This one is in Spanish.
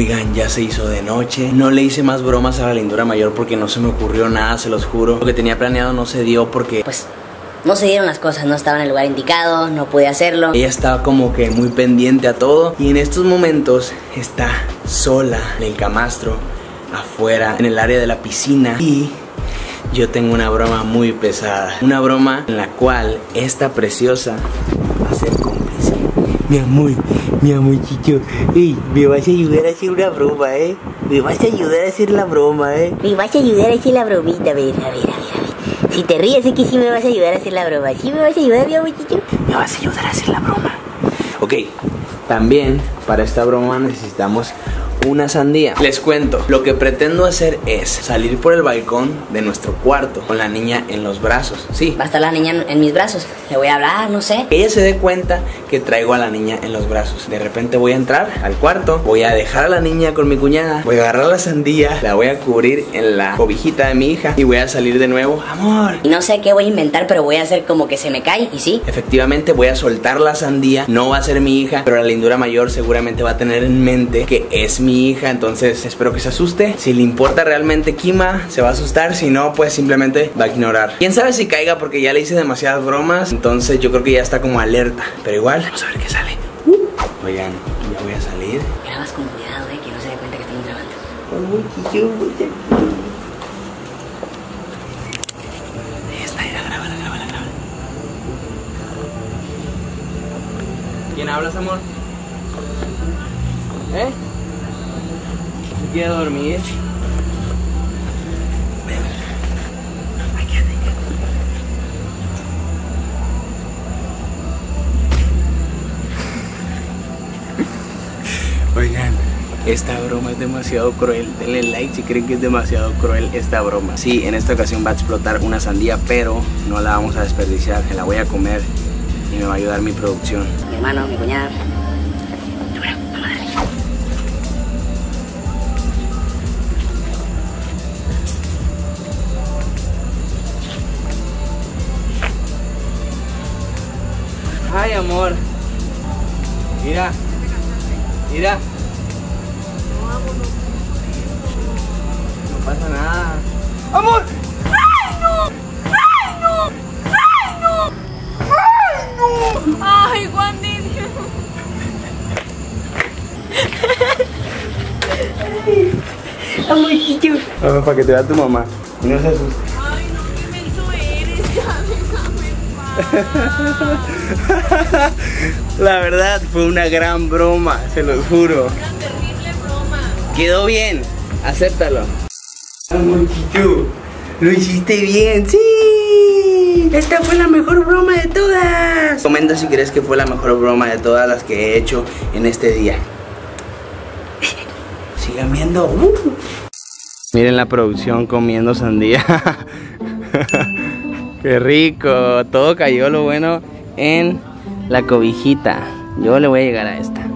Oigan, ya se hizo de noche. No le hice más bromas a la lindura mayor porque no se me ocurrió nada, se los juro. Lo que tenía planeado no se dio porque pues no se dieron las cosas, no estaba en el lugar indicado, no pude hacerlo. ella estaba como que muy pendiente a todo. Y en estos momentos está sola en el camastro, afuera, en el área de la piscina. Y yo tengo una broma muy pesada. Una broma en la cual esta preciosa va a ser cómplice. Mi amorcito, ey, me vas a ayudar a hacer una broma, me vas a ayudar a hacer la broma, Me vas a ayudar a hacer la bromita, a ver. Si te ríes es que sí me vas a ayudar a hacer la broma. ¿Sí me vas a ayudar, mi amorcito? Me vas a ayudar a hacer la broma. Ok, también para esta broma necesitamos una sandía. Les cuento, lo que pretendo hacer es salir por el balcón de nuestro cuarto con la niña en los brazos. Sí, va a estar la niña en mis brazos. Le voy a hablar, no sé. Que ella se dé cuenta que traigo a la niña en los brazos. De repente voy a entrar al cuarto, voy a dejar a la niña con mi cuñada, voy a agarrar la sandía, la voy a cubrir en la cobijita de mi hija y voy a salir de nuevo. Amor. Y no sé qué voy a inventar, pero voy a hacer como que se me cae y sí. Efectivamente voy a soltar la sandía. No va a ser mi hija, pero la lindura mayor seguramente va a tener en mente que es mi hija. Entonces espero que se asuste. Si le importa realmente Kima, se va a asustar. Si no, pues simplemente va a ignorar. Quién sabe si caiga porque ya le hice demasiadas bromas. Entonces yo creo que ya está como alerta. Pero igual, vamos a ver qué sale. Oigan, ya voy a salir. Grabas con cuidado, que no se dé cuenta que estamos grabando. Ahí está, grábala. ¿Quién hablas, amor? ¿Quiere dormir? Oigan, esta broma es demasiado cruel. Denle like si creen que es demasiado cruel esta broma. Sí, en esta ocasión va a explotar una sandía, pero no la vamos a desperdiciar. Me la voy a comer y me va a ayudar mi producción. Mi hermano, mi cuñada. Ay, amor. Mira. No pasa nada. ¡Amor! ¡Ay, no! ¡Ay, Juan Niño! Amorcito. Vamos, para que te vea tu mamá. Y no se asuste. Ay, no, qué menso eres. Ya déjame en paz. La verdad fue una gran broma, se los juro. Una terrible broma. Quedó bien, acéptalo. Amorcito, lo hiciste bien, sí. Esta fue la mejor broma de todas. Comenta si crees que fue la mejor broma de todas las que he hecho en este día. Sigan viendo. Miren la producción comiendo sandía. Qué rico. Todo cayó lo bueno en la cobijita. Yo le voy a llegar a esta.